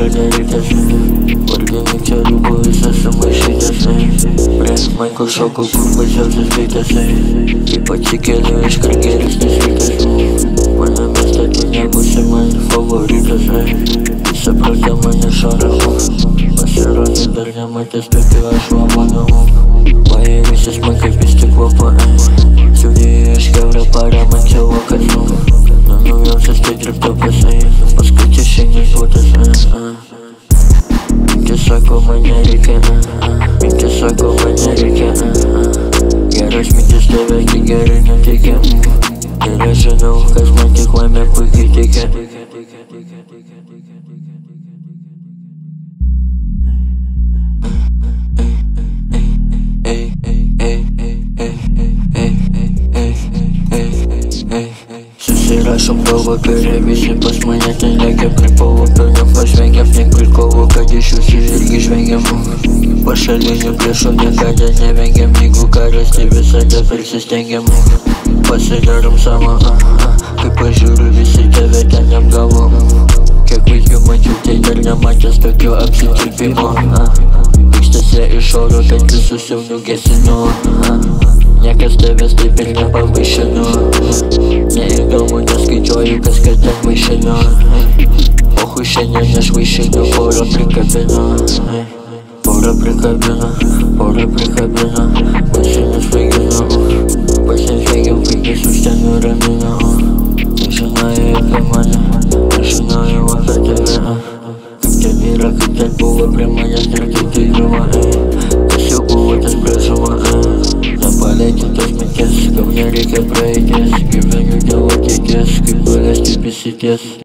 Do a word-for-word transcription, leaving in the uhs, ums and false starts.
nereikia vargini čia ribų visas sumaišytas. Prie Michael šoko, kur baisiausias veitas. Ypač įkėliau iš kur geresnis rytas. Mano mieste tu nebūsi man favoritas. Visą protą mane šaravo. Pasirodė dar nematęs tokių aš vamanau. Paėrysis man kaip iš stiklo paė. Siūdėjai aš kiaurą parą man čia vokas. Nu naujausias tai drifto pasai. Paskui čia šiandien duotas. Mintis sako man nereikia. Mintis sako man nereikia. Geras mintis tave tik gerai nuteikia. Ir aš žinau, kas man tik laimė puikiai teikia. Susirašom galvo perė, visi pas mane ten lekia. Pripavo pelniam, pažvengiam, tiek prikovo, kad iš jūsų irgi žvengiam. Pašalinių priešų niekada nevengiam. Jeigu karas, tai visada persistengiam. Pasidarom savo, kai pažiūriu visi tave ten apgavo. Kiek vaikių mačiau, tai dar nematęs tokio apsitilpimo. Vykstasi iš oro, kad visus jau nugesinu. Niekas tavęs taip ir nepavaišino. Neįdomu, neskaičiuoju, kas kad ten vaišino. Pohui šiandien aš vaišinu, porą prikabino. Porą prikabino, porą prikabino. Mašinas vaigino. Pasižveigiam, kaip jis už ten nuramino. Nežinojai apie mane, nežinojau apie tave. Kaip ten yra, kaip ten buvo prie manęs ir kaip tai buvo. Kas jau buvo tas prašoma. Nepaleidžiu tos minties, gal nereikia praeities. Gyvenu dėl ateities, kaip galės taip įsities.